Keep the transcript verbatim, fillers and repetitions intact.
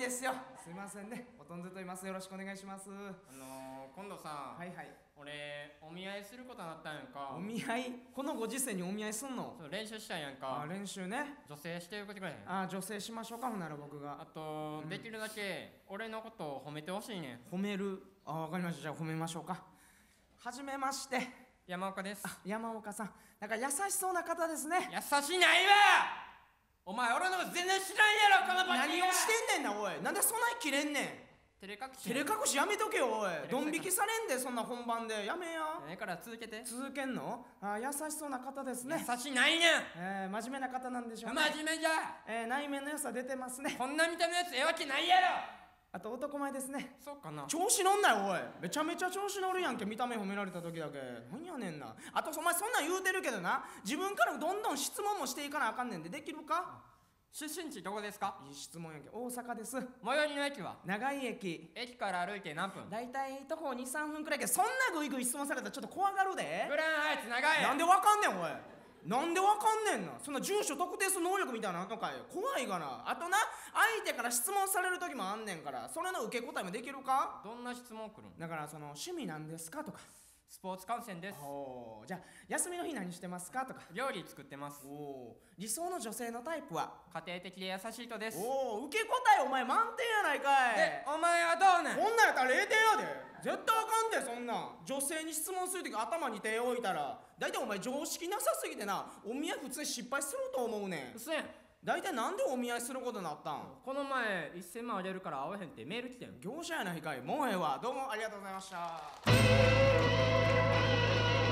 ですよ。すいませんね、おとんずと言います。よろしくお願いします。 あのー、今度さ、 はいはい。 俺お見合いすることになったんやんか。 お見合い、このご時世にお見合いすんの？ そう、練習したんやんか。 あ、練習ね。 女性してくれてくれへん？ あ、女性しましょうか。ほんなら僕があと、うん、できるだけ俺のことを褒めてほしいねん。 褒める。あ、わかりました。じゃあ褒めましょうか。はじめまして、 山岡です。 あ、山岡さん、なんか優しそうな方ですね。 優しないわ。お前俺のこと全然知らんやろ、このバカ。 何をしてんねんな、おい。なんでそんなにキレんねん。 照れ隠し。 照れ隠しやめとけよ、おい。ドン引きされんで、そんな本番で。やめや。 ええから続けて。 続けんの？あ、優しそうな方ですね。 優しないねん。 えー、真面目な方なんでしょうね。 真面目じゃ。 えー、内面の良さ出てますね。 こんな見た目のやつええわけないやろ。 あと男前ですね。 そうかな。 調子乗んなよ、おい。めちゃめちゃ調子乗るやんけ、見た目褒められた時だけ。なんやねんな。あとお前そんなん言うてるけどな、自分からどんどん質問もしていかなあかんねんで。できるか？ 出身地どこですか？ いい質問やんけ。大阪です。 最寄りの駅は？ 長い駅。 駅から歩いて何分？ だいたい徒歩に、さんぷんくらいけど、そんなグイグイ質問されたらちょっと怖がるで。 グランハイツ長い。 なんでわかんねん、おい。なんでわかんねんな。そんな住所特定する能力みたいなのあんのかい。怖いがな。あとな、相手から質問される時もあんねんから、それの受け答えもできるか？ どんな質問来るん？ だからその趣味なんですかとか。 スポーツ観戦です。 おー、じゃあ休みの日何してますかとか。 料理作ってます。 おー、理想の女性のタイプは？ 家庭的で優しい人です。 おー、受け答えお前満点やないかい。 え、お前はどうねん？ こんなんやったられいてんやで。絶対あかんで、そんなん。女性に質問するとき頭に手を置いたら、大体お前常識なさすぎてな、お見合い普通に失敗すると思うねん。 うそやん。 大体なんでお見合いすることになったん？ この前いっせんまんあげるから会わへんってメール来てん。 業者やないかい。もうええわ。どうもありがとうございました。